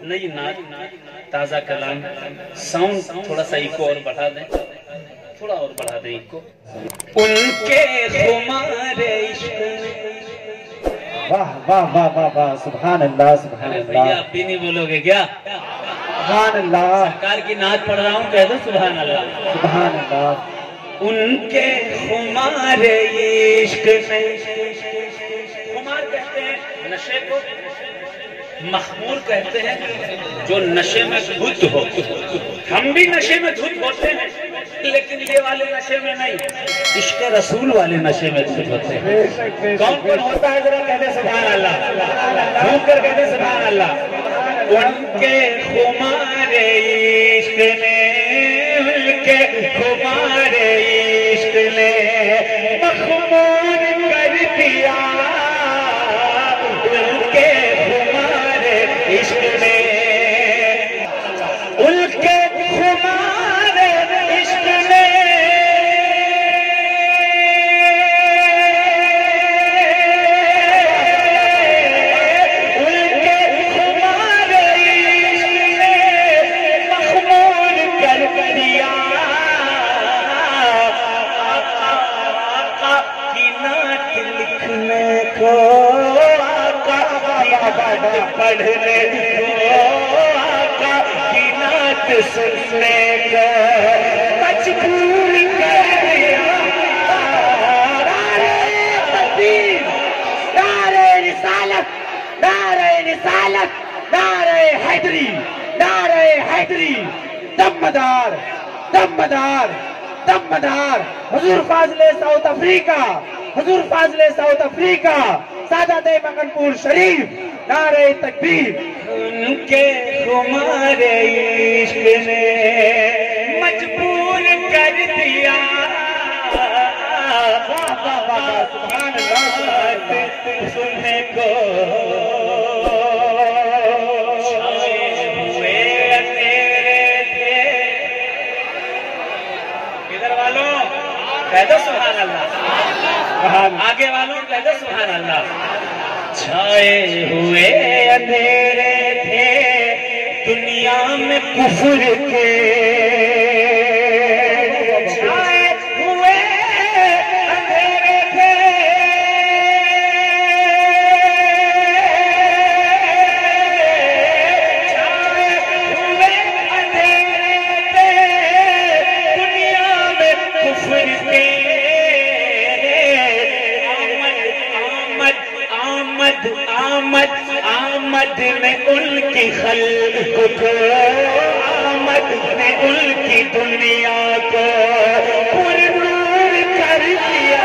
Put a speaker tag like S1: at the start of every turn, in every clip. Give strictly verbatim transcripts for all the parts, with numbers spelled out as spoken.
S1: नई नात, ताजा कलाम, साउंड थोड़ा सा इको और बढ़ा दें, थोड़ा और बढ़ा दें इको। उनके खुमारे इश्क में।
S2: वाह वाह वाह वाह वाह, सुभान अल्लाह सुभान अल्लाह।
S1: भैया आप भी नहीं बोलोगे क्या?
S2: सुभान अल्लाह।
S1: सरकार की नात पढ़ रहा हूँ, कह दो सुभान अल्लाह।
S2: सुभान अल्लाह।
S1: उनके खुमारे इश्क में, खुमार कहते हैं नशे को, मखमूर कहते हैं जो नशे में धुत हो। हम भी नशे में धुत होते हैं, लेकिन ये वाले नशे में नहीं, इश्क रसूल वाले नशे में धुत होते हैं। कौन कौन होता है जरा कहते सुभान अल्लाह, झूम कर कहते सुभान अल्लाह। उनके खुमारे इश्क ने, उनके खुमारे इश्क ने मखमूर कर दिया, उनके खुमारे इश्क ने, उनके खुमारे इश्क ने उनके खुमारे इश्क ने मखमूर कर दिया। आका की नात लिखने को, आका की नात पढ़ने को, आका की नात सुनने को मजबूर कर दिया। नारे तकबीर, नारे रिसालत, नारे रिसालत, नारे हैदरी, नारे हैदरी। दमदार दमदार दमदार। हुजूर फाजले साउथ अफ्रीका, हुजूर फाजले साउथ अफ्रीका, सादाते मगनपुर शरीफ। नारे तकबीर। उनके खुमारे इश्क ने मजबूर कर दिया। सुभान अल्लाह सुनने को छाए हुए अंधेरे थे। इधर वालों कह दो सुभान अल्लाह, आगे वालों कह दो सुभान अल्लाह। छाए हुए अंधेरे थे दुनिया में कुफ्र के, छाए हुए अंधेरे थे, छाए हुए अंधेरे थे दुनिया में कुफ्र के। आमद आमद आमद में उनकी खल्क को, आमद में उनकी दुनिया को पुरनूर कर दिया।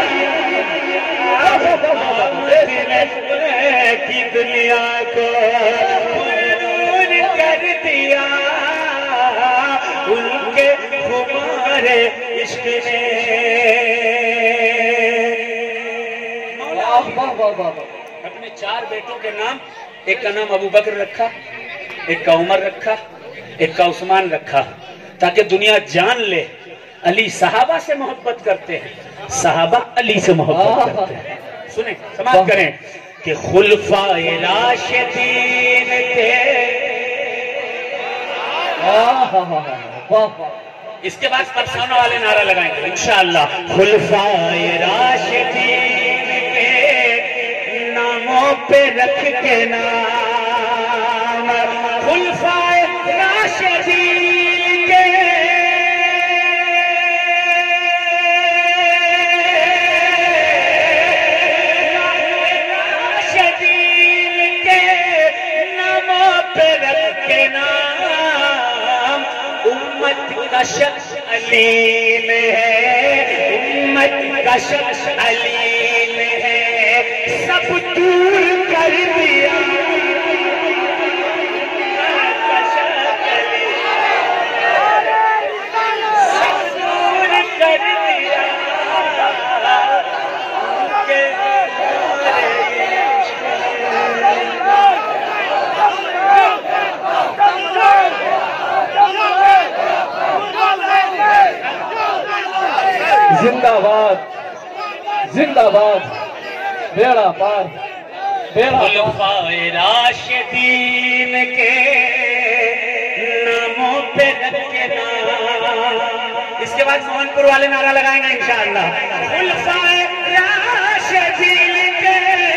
S1: आमद में की दुनिया को पुरनूर कर दिया, उनके खुमारे इश्क ने। वाह वाह वाह। अपने चार बेटों के नाम, एक का नाम अबू बकर रखा, एक का उमर रखा, एक का उस्मान रखा, ताकि दुनिया जान ले अली सहाबा से मोहब्बत करते हैं, सहाबा अली से मोहब्बत करते हैं। सुने समाप्त करें कि खुलफाए राशिदीन थे। इसके बाद परसाना वाले नारा लगाएंगे इंशाअल्लाह। खुलफाए राशिदीन पे रख के नाम, खुलफाए राशिदीन के राशिदीन के नामों पे रख के नाम। उम्मत का शख्स अली में है, उम्मत का शख्स अली में है, सब दूर कर दिया। सब दूर कर दिया।
S2: जिंदाबाद जिंदाबाद। बेड़ा पार, बेड़ा
S1: खुलफाए राशिदीन के इसके बाद मोहनपुर वाले नारा लगाएंगे इंशाअल्लाह। खुलफाए राशिदीन के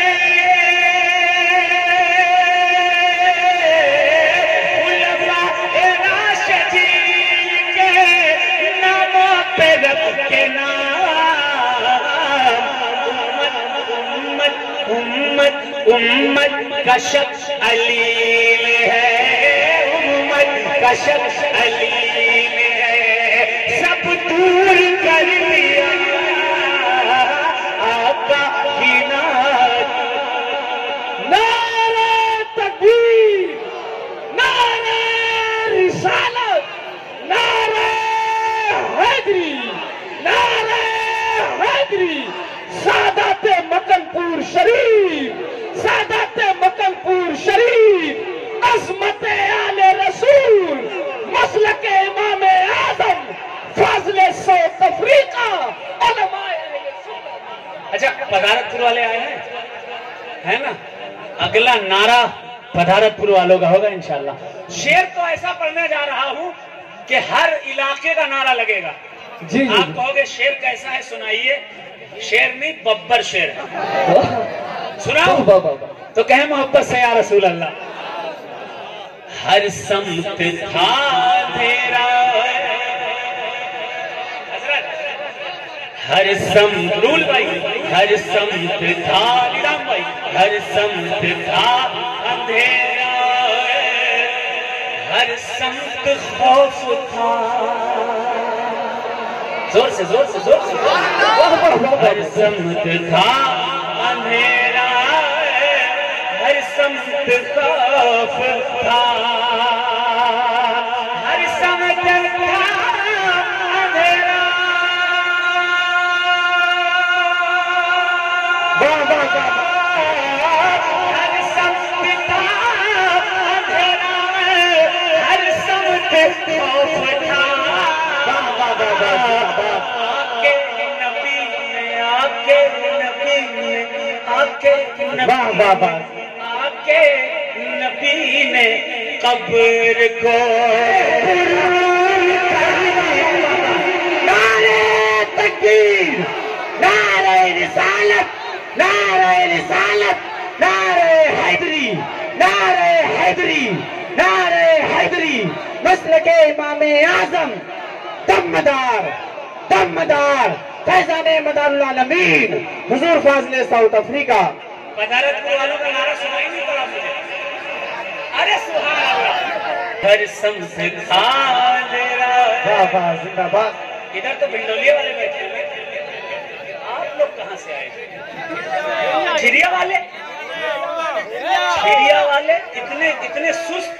S1: खुलफाए राशिदीन के नामों पे रब के नाम उम्मत उम्मत उम्मत का शख्स अलील है, उम्मत का शख्स अलील है, सब दूर कर दिया आका की नात। नारे तकबीर, नारे रिसालत, नारे हैदरी, नारे हैदरी। सादात मकनपुर शरीफ, सादात मकनपुर शरीफ, अज़मत आले रसूल, मसलक इमाम आज़म, फाज़िले साउथ अफ्रीका, उलमाए अहले सुन्नत। अच्छा, पधारतपुर वाले आए हैं, है ना? अगला नारा पधारतपुर वालों का होगा इंशाअल्लाह। शेर तो ऐसा पढ़ने जा रहा हूँ कि हर इलाके का नारा लगेगा।
S2: जी, जी,
S1: आप कहोगे शेर कैसा है, सुनाइए। शेर नहीं, बब्बर शेर है। सुनाओ तो कहे मोहब्बत से या रसूल अल्लाह। हर समत था अंधेरा, हर सम रूल भाई, हर समत था निजाम भाई, हर समत था अंधेरा, हर समत खौफ था। जोर से जोर से जोर से हर समत था अंधेरा, हर समत खौफ था, हर समत था अंधेरा। हर समत था अंधेरा, हर समत खौफ था। आके नबी ने, आके नबी ने, आके नबी, आके नबी ने कब्र को नारे तकबीर, नारे रिसालत, नारे रिसालत, नारे हैदरी, नारे हैदरी, नारे हैदरी। मसलक इमाम आज़म, दमदार दमदार फैज़ाने मदारुल आलमीन, हुजूर फाज़िले साउथ अफ्रीका। पधारतपुर वालों का नारा सुनाई नहीं पड़ा मुझे। अरे सुभान अल्लाह। हर समत था अंधेरा।
S2: वाह वाह, जिंदाबाद।
S1: इधर तो भिंडोलिया वाले बैठे हुए, आप लोग कहाँ से आए? झिरिया वाले, झिरिया वाले इतने इतने सुस्त।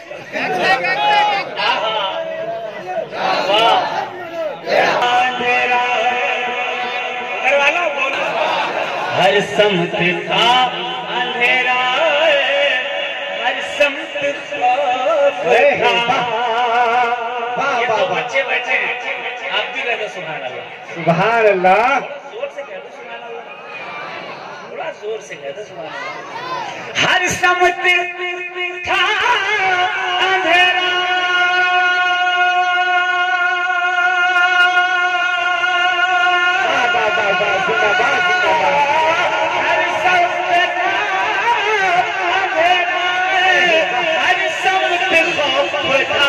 S1: वाह, अंधेरा वाला बोलो। हर समत था अंधेरा, हर समत खौफ था। ये तो बच्चे बैठे हैं, आप भी कह दो सुभान अल्लाह।
S2: सुभान अल्लाह।
S1: जोर से कह दो सुभान अल्लाह, थोड़ा जोर से कह दो सुभान अल्लाह। हर समत था अंधेरा, हर समत था अंधेरा, हर समत खौफ था।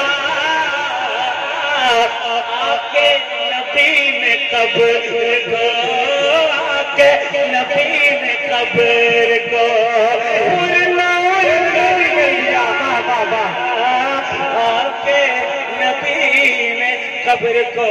S1: आके नबी ने कब्र को, आके नबी ने कब्र को नूर कर दिया। आके नबी ने कब्र को।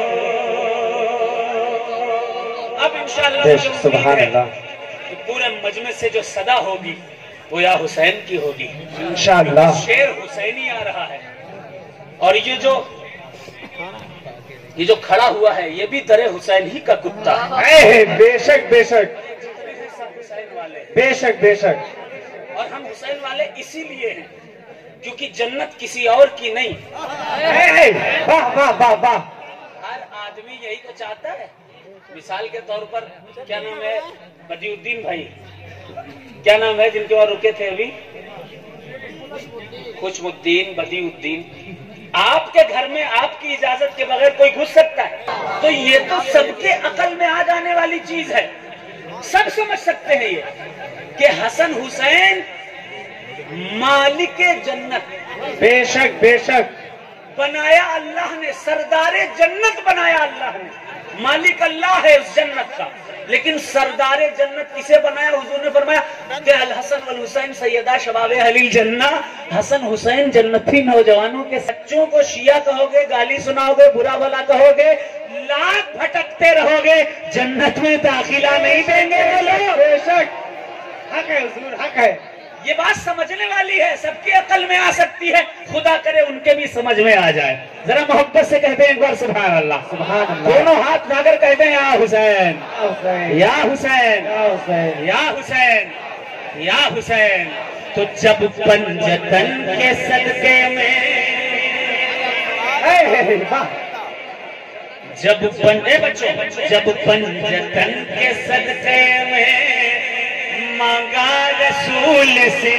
S1: अब इंशाअल्लाह
S2: सुभान अल्लाह।
S1: पूरे मजमे से जो सदा होगी वो या हुसैन की होगी
S2: इंशाअल्लाह।
S1: शेर हुसैनी आ रहा है। और ये जो ये जो खड़ा हुआ है ये भी दरे हुसैन ही का कुत्ता
S2: है। बेशक बेशक
S1: सब हुसैन वाले हैं।
S2: बेशक बेशक।
S1: और हम हुसैन वाले इसीलिए हैं क्योंकि जन्नत किसी और की नहीं।
S2: वाह वाह वाह वाह।
S1: हर आदमी यही तो चाहता है। मिसाल के तौर पर क्या नाम है, बदिउद्दीन भाई, क्या नाम है जिनके वहां रुके थे अभी, खुशमुद्दीन, बदिउद्दीन। आपके घर में आपकी इजाजत के बगैर कोई घुस सकता है? तो ये तो सबके अकल में आ जाने वाली चीज है, सब समझ सकते हैं ये कि हसन हुसैन मालिक जन्नत,
S2: बेशक बेशक
S1: बनाया अल्लाह ने, सरदारे जन्नत बनाया अल्लाह ने। मालिक अल्लाह है उस जन्नत का, लेकिन सरदारे जन्नत किसे बनाया? हुजूर ने फरमाया कि अल हसन वल हुसैन सैयदा शबाबे अहलिल जन्ना, हसन हुसैन जन्नती नौजवानों के। सच्चों को शिया कहोगे, गाली सुनाओगे, बुरा भला कहोगे, लाख भटकते रहोगे, जन्नत में दाखिला नहीं देंगे वो लोग।
S2: बेशक हक है हुजूर, हक है।
S1: ये बात समझने वाली है, सबकी अकल में आ सकती है, खुदा करे उनके भी समझ में आ जाए। जरा मोहब्बत से कहते हैं एक बार सुभान अल्लाह,
S2: सुभान अल्लाह।
S1: दोनों हाथ उठाकर कहते हैं या हुसैन,
S2: या
S1: या हुसैन,
S2: या हुसैन,
S1: या हुसैन, या हुसैन। तो जब पंजतन के सदके में,
S2: हे, हे, हे, वाह।
S1: जब पन ए बच्चों, जब पंजतन के सदके में मांगा रसूल से,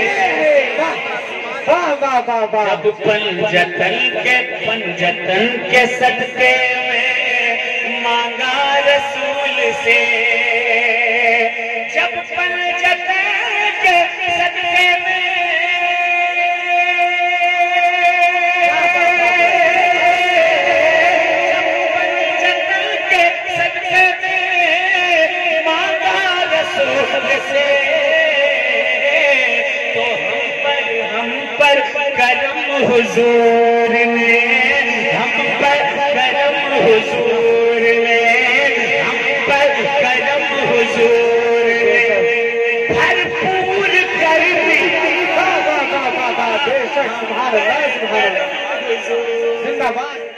S2: वाह वाह वाह वाह।
S1: जब पंजतन के पंजतन के सदके में मांगा रसूल से, जब पंजतन के सदके में करम हुजूर ने, हम पर करम हुजूर ने, हम पर करम हुजूर ने भरपूर कर दी।
S2: वाह वाह वाह वाह, बेशक सुभान अल्लाह, सुभान अल्लाह, जिंदाबाद।